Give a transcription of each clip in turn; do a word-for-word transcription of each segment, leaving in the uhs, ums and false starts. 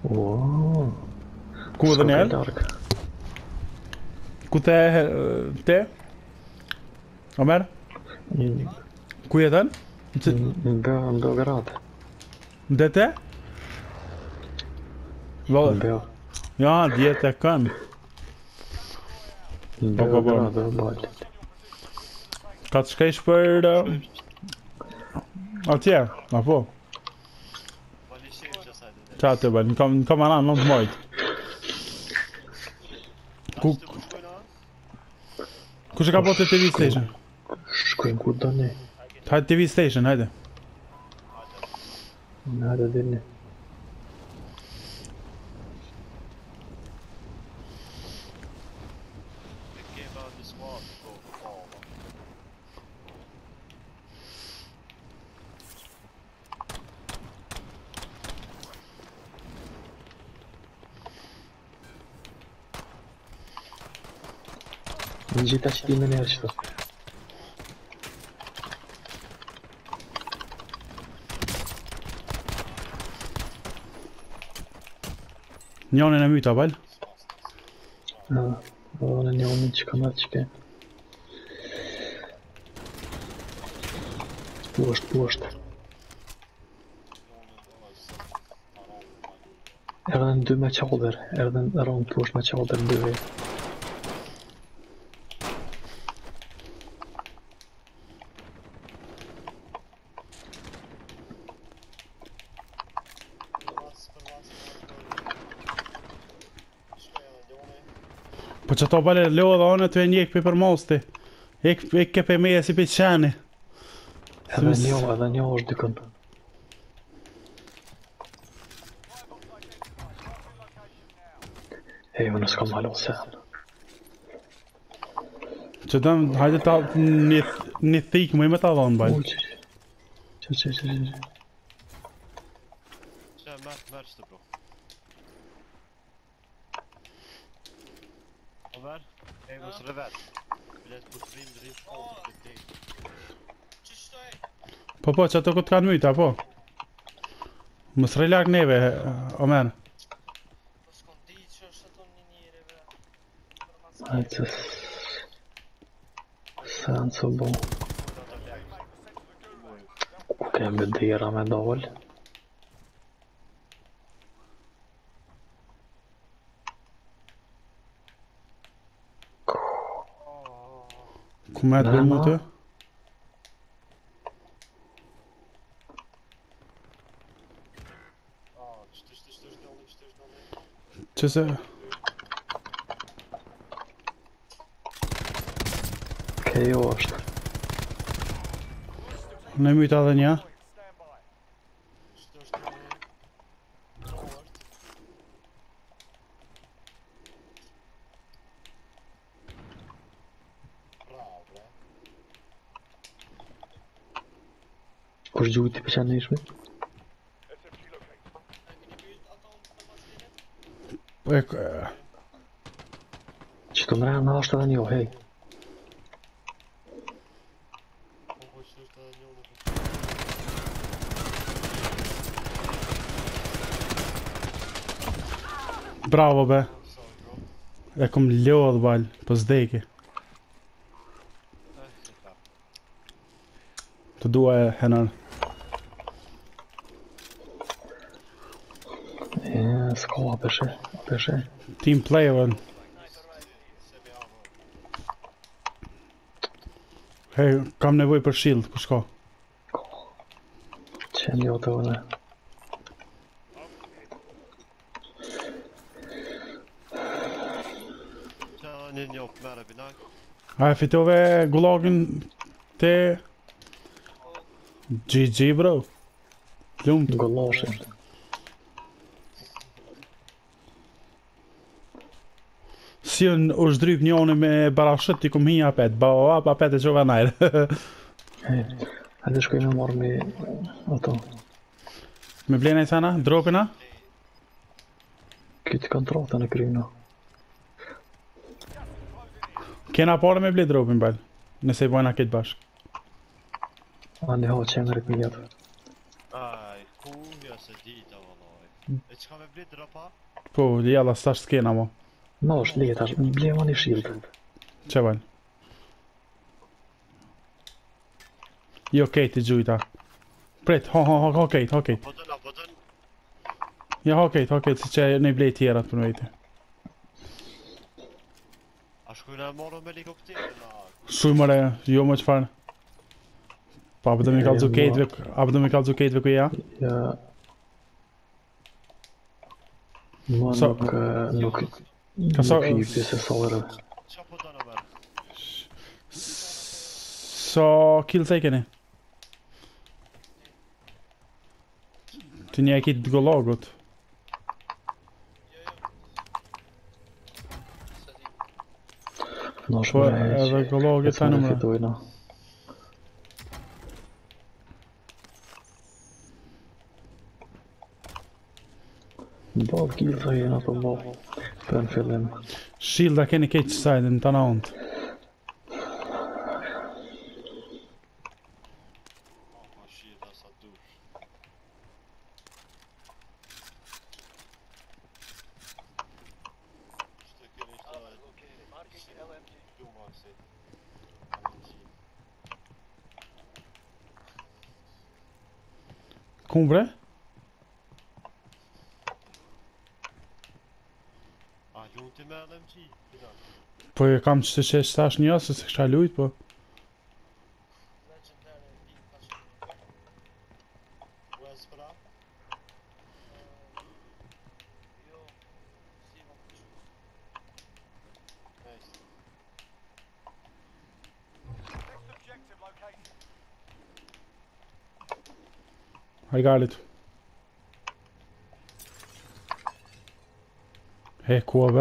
Wow. Ku Daniel? Ku te te? Omer? Ku jeton? Në Beograd. Dhe te? Në Valla. Beo. Ja, djetë e kanë. Në Po, po, po. Beograd dhe balë. Ka të shkejsh për... Uh, atje, apo? Qa të bëjnë, në kam, kam anan, në të mojtë. Ku... Ku që ka po të T V Station? Shkojnë ku do ne. Hajde T V Station, hajde. Në hajde dhe ne. Në gjitha që ti me nërë qëto. Njonin e myta, bal? Ja, o në njonin që kam atë që ke. Poshtë, poshtë. Erdhen dy me qalder, erdhen rronë poshtë me qalder dy vej. Po që to bale leo dhe anë të e njek për për mosti. Ek, ek ke për meje si për qeni. Edhe njo, edhe njo është dykën. Ej, më nësë kam malo sen. Që dëm, hajde ta një, një thik më i me ta dhonë bale. Uj, që që që që që Që mërë, mërë shtë bro. Omer, e mos rëvet. Bilet për të rrim dërim shkollë të të Që qëto e? Po po, që ato këtë kanë myta, po. Më së relak neve, Omer. Po s'kon di që është ato një njëri bre. Ajtë sen së bo. Ku kemi dira me dollë. Ku me të bërë më të? Që se... Kejo është. Në myta dhe një. Kush gjuhë ti për qanë në ishme? E... Që të mërë në ashtë edhe njo, hej. Bravo be. E kom lodh bal, po s'deki. Të dua e henar. E, s'ka apeshe, apeshe. Team play ven. Hej, kam nevoj për shield, ku s'ka? Qenë jo të vëne. Një njop mërë binak. A e fitove gulagin te... G G bro. Lumt. Goloshin. Si unë u shdryp njone me barashët t'i kum hi apet. Ba ba ba apet e qova najrë. Hej, hajde shkoj me marrë me ato. Me blena i sana, dropina. Këtë kontratën e kryna. Kena pare me ble dropin bal. Nëse i bojna këtë bashk. Andi ha qenë rëk me jetë. Aj, ku ja se dita vëllaj. E që ka me blit dropa? Po, jalla s'tash s'kena mo. Ma është leta, ble ma një shield. Që val? Jo, kejt i gjujta. Prit, ho, ho, ho, ho, kejt, ho, kejt. Po dëna, po dën. Ja, ho, kejt, ho, kejt, si që ne i blej tjerat për vejti. A shkujna e morën me helikopterin, na. Shuj mëre, jo më qëfar. Pa, për të mi kalëzu Ja, kejtve, a për të mi kalëzu kejtve ku ja? Ja... Ma Sa- nuk... eh, nuk... Ka sa- Nuk hipi se salërë. Qa po dëna merë? So, kills e keni? Të një e kitë të gologut. Në Po, është me edhe gologut e ta në të mëra. fitojna. Bab gilza jena të bab. Për në fillim. Shielda keni kejtë sajtë në të në ondë. O, po shida sa dush. Shte keni shta... L M G. Du ma si. L M G. Kumë bre? A lunë ti me L M G? Pina. Po e kam që që që tash një se se kësha lujt, po. Wes pra? Nice. I got it. He, ku be?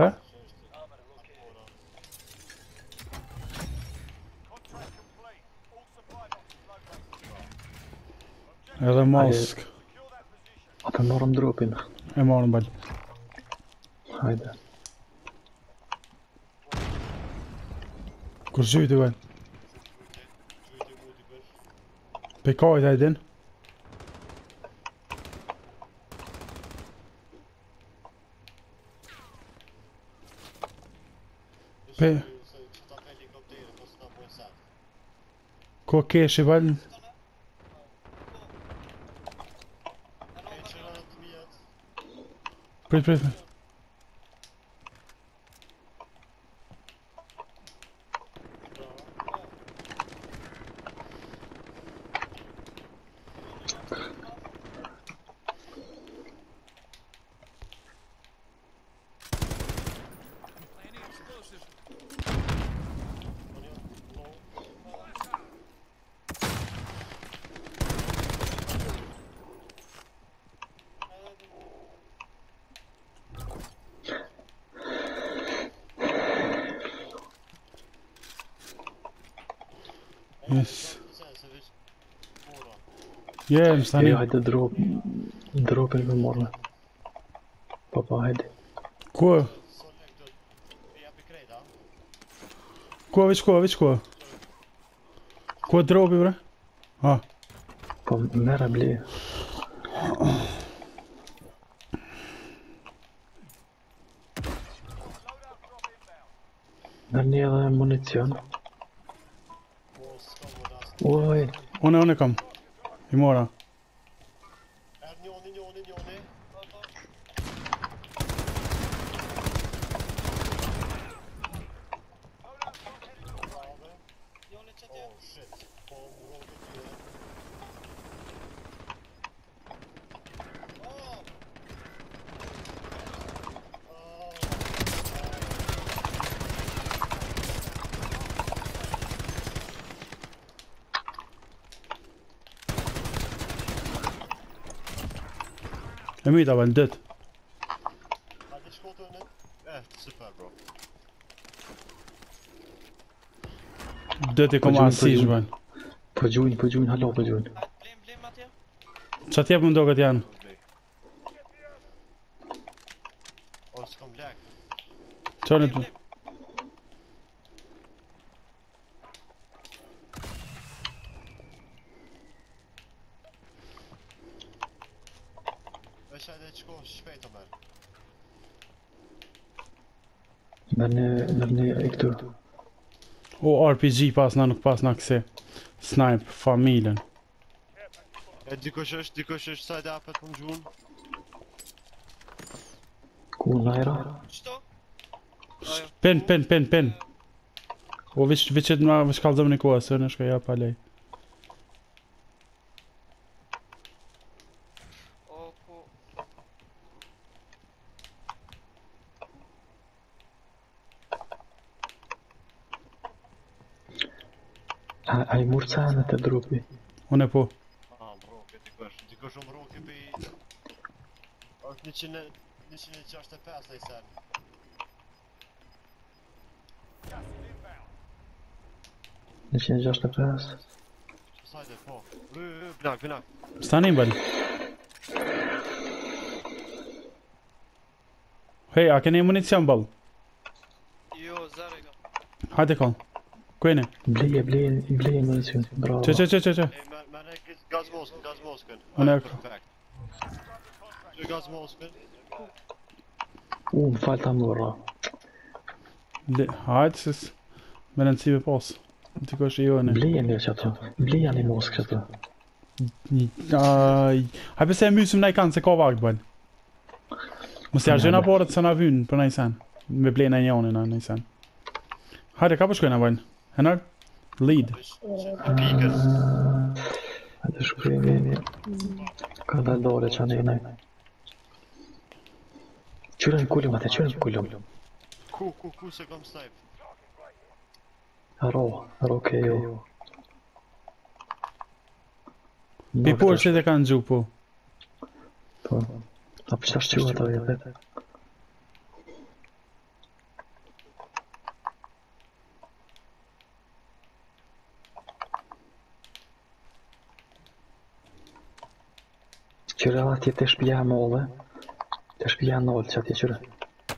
Edhe mosk. Ape marrëm dropin. E marrën bal. Hajde. Kur zhyti vel. Gjujti muti për. Pe kajt e din. Pe. Se që ta pe helikopterin, po s'na bojnë sa. Ko kesh i vel. E që në të mijat. Prit, prit. Yes. Se, se veç... Mora. Jem, stani. E, hajde drop... Dropin me marrë. Papa, hajde. Ku? So lek do... E japi krejt, a? Ku, veç ku, veç ku? Ku dropi bre? Ah. Po, mera ble. Nërni edhe municion. Po s'ka më rast. Oj, Une, une kam. I mora. Er njoni, njoni, njoni. Brave. Oh shit. Po më rollë të tyre. E myta vel, dët. A të shko të në? Eh, super bro. Dët i kom Po gjujnë, po asish gjujnë. vel. po gjujnë, po gjujnë, halo, po gjujnë. Blem, blem atje. Qa t'jep më ndoket janë? O, s'kom lek. Qani të... E Veç hajde qko shpejt o merë. Merrni, merrni i këtu. O R P G pas na nuk pas na këse. Snipe, familjen. E dikush është, dikush është sajde apet më gjun. Ku najra? Qëto? Pin, pin, pin, pin. O veç veç që ma veç kallëzëm një kohë, se në shka ja pa lej. O, ku... A, a i murcane të drupi. Unë e po. Ah, më roke, dikush. Dikush më roke pi... është njëqind e gjashtëdhjetë e pesë në i sen. njëqind e gjashtëdhjetë e pesë. Sajde, po. Vë, vë, binak, binak. Stanin bali. Hej, a keni municion ball? Jo, zero i kam. Hajde kon. Ku jeni? Bleje, bleje, bleje municion. Bravo. Që, që, që, që, që. E, me, me ne gaz moskën, gaz moskën. Unë e- Perfekt. Që gaz moskën. U, më falë ta mërra. Le- Hajde, se... s- Me rëndësi me pas. Ti kosh i jone. Bleje një që ato. Bleja një moskë që ato. Aj... Hajde se e mysim na i kanë se ka vakt bën. Mos ja gjëna borët se na vyn për na i sen. Me blejna njoni na i sen. Hajde, ka po shkojna bën. Henar? Lead. Pikës. Hajde shkruaj veni. Ka dalë dore që anë i nej. Qyre në kullum atë, qyre në kullum. Ku, ku, ku se kom snipe. Aro, aro ke jo. Pi porë e kanë gjuk po. Po. A për qëta shqyua ato e vetë? Qyre atje të shpija molle. Të shpija nollë që atje qyre.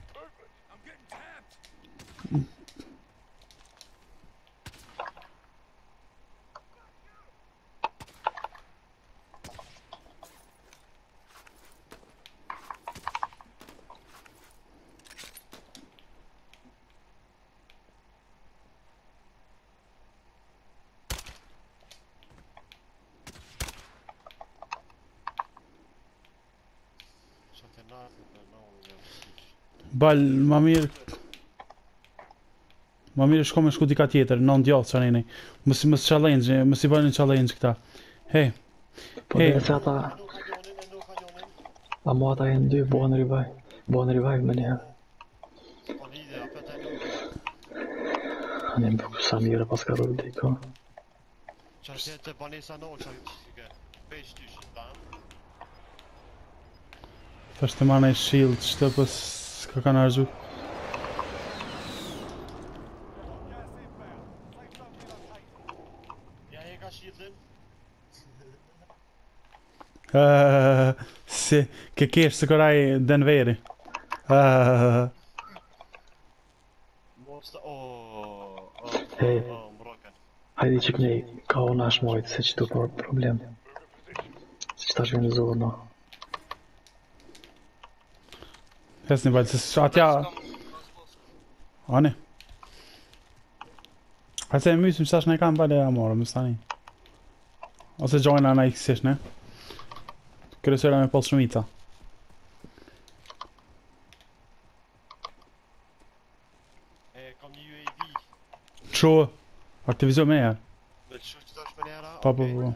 Që të natë, në në në Bal, ma mirë... Ma mirë shko me shku dika tjetër, non djallë që anini. Mos mos challenge, mos i bëjnë challenge këta. Hej, Po Hey. dhe që ata, në kanjonin, e në kanjonin. a mo ata e në dy, bohen revive. Bohen revive me njëherë. Po lide, apet e në. Anë më bëku sa mire pas ka rrë diko. Që është jetë të banesa në që ke. Pejsh ty që ta. tash të marrë një shield, çto pës ka kanë arzu. Ja e ka shieldin. Uh, si, ke kesh se koraj Denveri. Uh, Mos të... Oooo... Oh, Hey. oh, më roken. Hajde që kënej, ka o nash mojtë, se që tu për problem. Se që ta shkën në zorë, no. Hes një balë, se atja... Ani. Hajde se e mysim që tash ne kam bale a morë, më stani. Ose gjojnë ana i kësish, ne? Kërësera me pas shumica. E, kam një U A V. Qo, aktivizo me herë. Me që që tash me njera. Pa, pa, pa.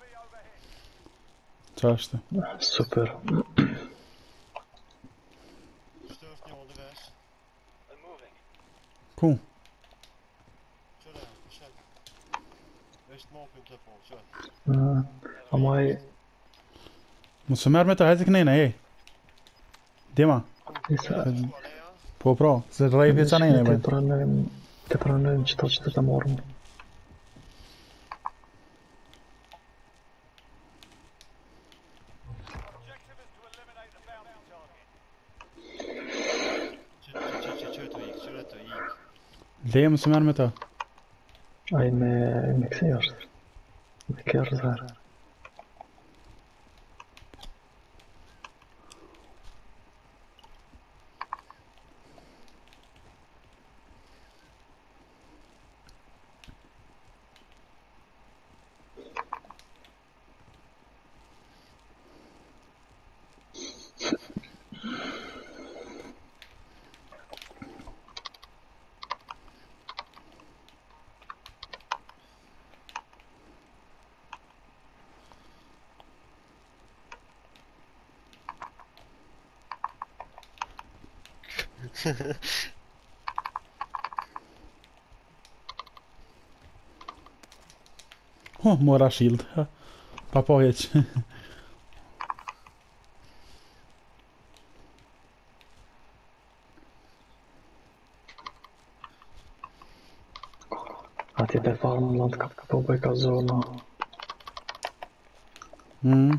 Qa është? Super. Qështë është një ondë vesh. Ku? Qëre, shen. Eshtë mokën të po, që. Uh, a moj, Mos e merë me të hajtë kënejnë, ej. Dima, isa, po pro, se rejpi qa nejnë, të bëjnë. pranojmë, të pranojmë që to që të të morëm. Që, që, që, që, që të ikë, qëre të ikë. Leje mos e merë me të. Ai me, me këse është. Me kërë zërë. Oh, mora shield. Pa po hiç. Att det är farmland ka po bojka zona. Mm.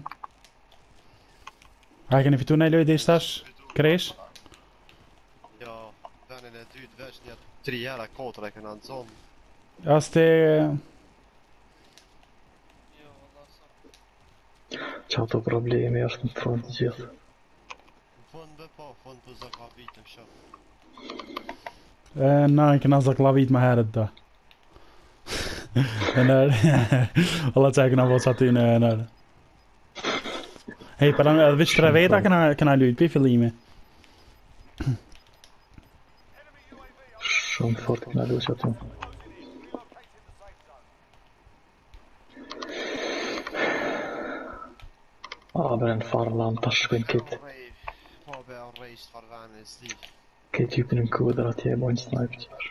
Ai keni fitu në lojë tash? Kresh? Ja, vännen är ut världen. Jag tre jävla kåtor kan han sån. As te Jo, valla sa. Qato problemi është në front gjithë. Fund på, fund på zakva vitum kör. eh, na kena zaklavit më herët da. E nër. Allah çaj kena voca ty në nër. Hej, para edhe veç tre veta kena kena lujt pi fillimi. Shumë fort këna luqë aty. A, bre në farmland ta shkojnë këtë. På be har rejst för vännen stiv. Këtë typin në kuder atje e bojnë sniper qësh.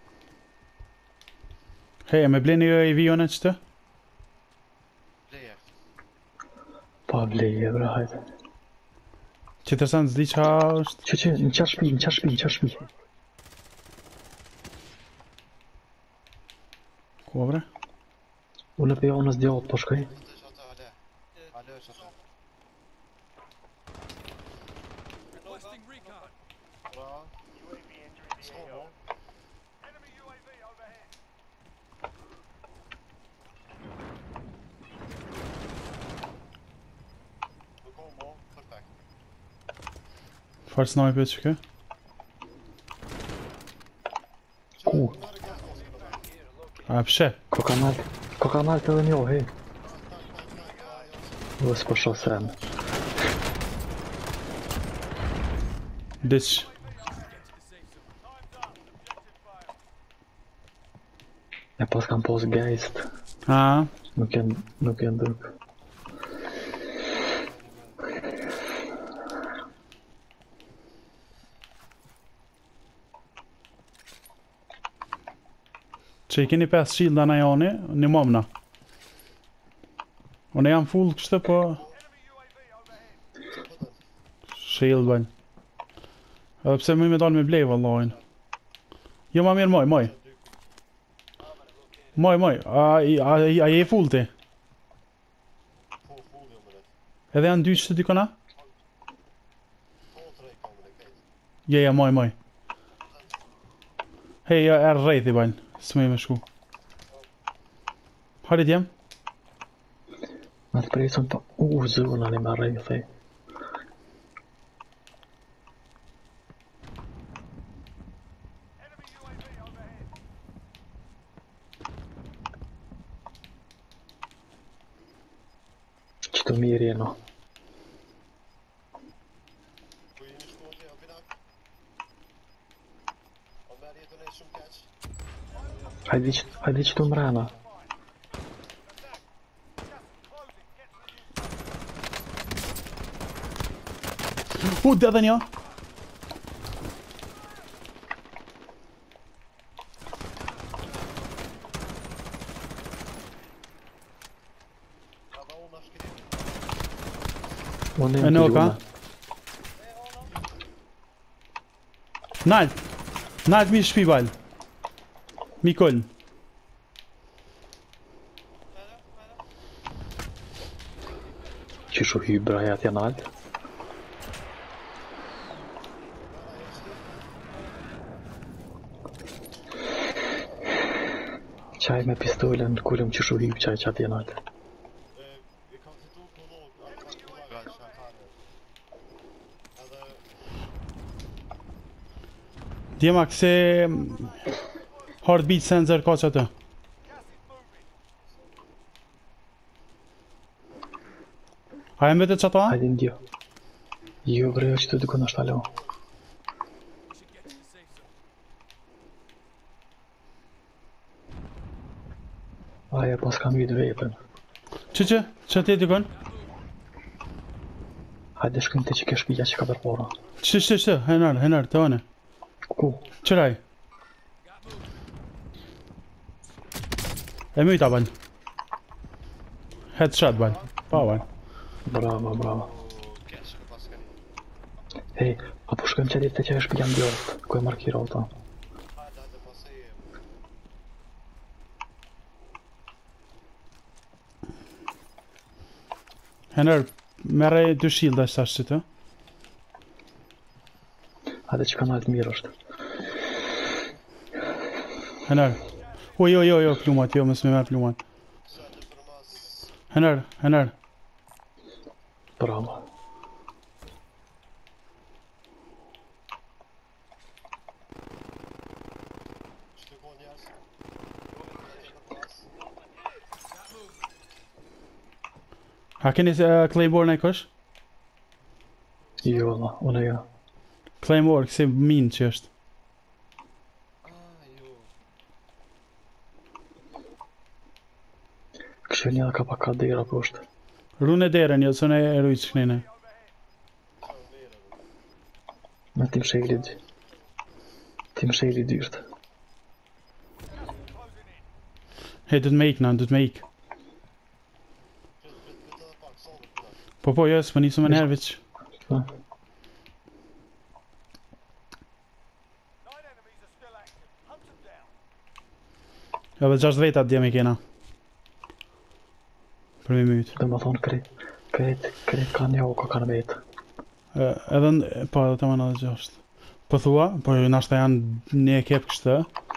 Hej, me bleni ju i vionet çtë? Fler. Pa bleje bre, hajde. Që të sanë zdi qa është? Që që, në qa shpi, në qa shpi, në qa shpi. Ku bre? Unë pe jonës djallë po shkoj. Inte så att det. Allö så att. Bra. Så. Då kommer perfekt. Fart sniper që kë? Ku? A pshe? Kokanalt, kokanalt edhe njo, hej. Dhe s'po shoh sen. Diç. E pas kam pos geist. A, Nuk jen, nuk jen druk. që i keni pesë shielda na joni, një momna. Unë jam full kështë po... Shield bën. Edhe pse më me dalë me blej vallajin. Jo ma mirë moj, moj. Moj, moj, a, a, a je full ti? På folie med det. Edhe janë dy që dy kona? Två tre kommer det kejt. Je, ja, moj, moj. Hej, ja, er rejt i bën. S'më me shku. Harit jem? Në të presën pa... U, zona një me rejë, thej. Qëtë mirë jeno. Gå in i skåret och vinna. Och med det är som catch. Hajde që, hajde qëtu mrena. U, dhe dhe një. Grabbar hon har skrivit. Unë E e në në ka? Nalt. Nalt mi shpi bal. Mi koll. Që shu hybra jat janë altë. Qaj me pistolen, kullum që shu hyb qaj qatë janë altë. Eh, vi kan inte tro på något att han kommer att köra här. Eller Djema këse... Heartbeat sensor ka që atë. A e mbete që ato? Hajde ndjo. Jo bre, jo që të dykon është alo. Aja pas kam jytë vetën. Që që? Që ti dikon? Hajde shkëm të që ke shpija që ka përpora. Që që që? Henar, henar, të one. Ku? Qëraj? E myta bën. Headshot bën. Pa bën. Bravo, bravo. O, kesh, ka pas kani. Hej, apo shkojmë qëllit të që është pjam djoft, ku e markiro ta. Hajde, hajde, pas e jem. Hener, merre dy shielda shtash që të. Hajde që kanal të mirë është. Hener. O, jo, jo, jo, plumat, jo, mësë me merë plumat. Sa të për mas... Hener, hener. Bravo. Që të konë njerës? Hajde për pas. A keni uh, Claymore në kësh? Jo, la, unë jo. Claymore, kësi minë që është. Ah, jo. Kështë një dhe ka pa ka dera poshtë. Rune derën, jo, së në e rujtë shknene. Qa u mere, bro. Me tim shejli dy. Tim shejli dyrt. Hej, du të me ikë, na, du të me ikë. Prit, prit, prit edhe pak, sonë të puna. Po, po, jo, s'më nisu me njerë veç. Ha? Edhe gjasht vetat djemi kena. Për mi mytë. Dhe më thonë kret, kret, kret ka një ka kanë vetë. E, edhe, në- po, edhe të më në dhe gjasht. Po thua, po nashta janë një ekip kështë.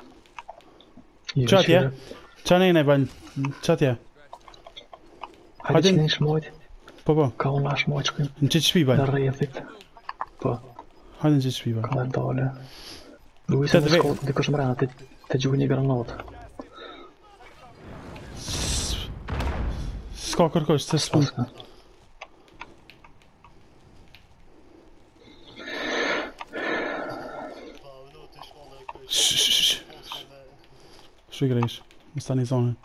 I Qa tje? vëshire. Qa nejnë e banë? Qa tje? Hajde Hajde që n- një shmojt, Po, po, ka unë a shmojt shkojmë në qitë shpi në banë. rrethit. Po, Hajde në qitë shpi banë. ka dhe dole. Luis e Të në dve- shkollë, dikush mrena, të, të gjuhi një granatë. S'ka kërkosh, se s'pun. Paska. Pa, unë të shkonë e kërë. Shh, shh, shh. Shkonë e... Shu i grejsh. Më sta një zonë.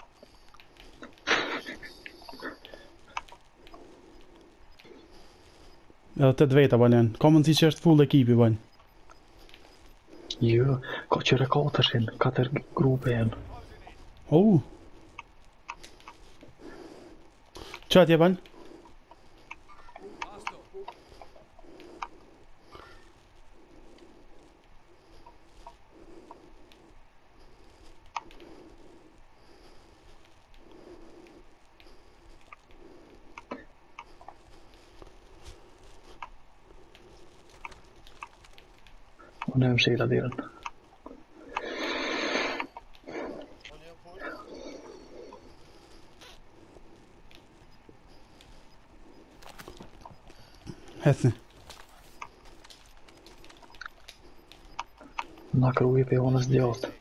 Edhe të dveta banë janë. Ka mundësi që është full ekipi banë. Jo, ka qëre katërshin, katër grupe janë. Oh. Qa atje banë? Unë e më shela dirën. Unë jam pojtë. Hecni. Na kruji pe onës djatë.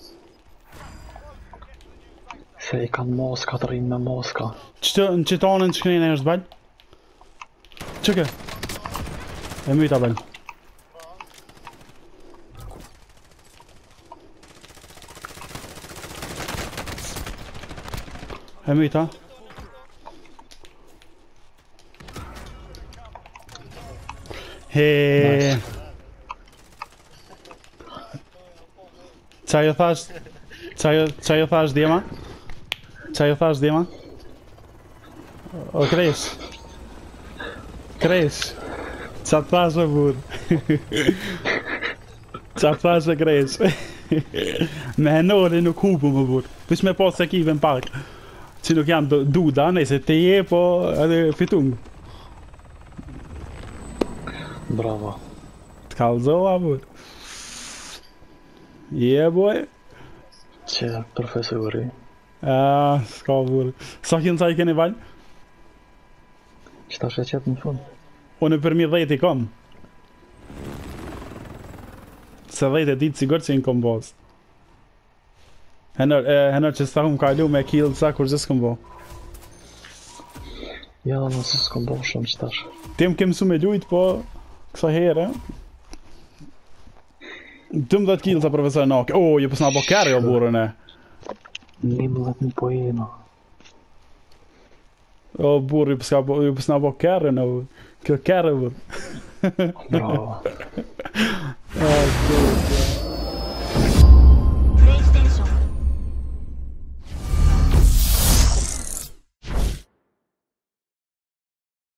Se i kanë moska të rinë me moska. Qëtë në qëtë anën që kënjën e është banë? Qëke? E myta banë. E myta. He. Qa jo thash? Qa jo, qa jo thash djema? Qa jo thash djema? O kresh. Kresh. Qa të thash e bur? Qa të thash e kresh? Me henori nuk hupu më bur. Pish me pas ekive në pak. Që nuk jam do- duda, nëse te je po edhe fitung. Bravo. Të kalzova bur. Yeah boy. Që profesori. Ah, s'ka bur. Sa kënë sa i keni val? Që ta shë qëtë në fund. Unë për mi dhejt i kom. Se dhejt e ditë sigur që i në kom bos. Henër, e, henër që s'ta hum kalu me kill sa kur gjithë s'kom bo. Ja, nësë s'kom bo shumë që tash. Ti më kemë su me lujt, po kësa herë. dëmdhjetë kill sa profesor Naki. O, ju pësna bo kërë jo burën e. Nimëllet një pojena. O, burë, ju pësna bo, ju pësna bo kërë në. Kjo kërë burë. Bravo. Ah,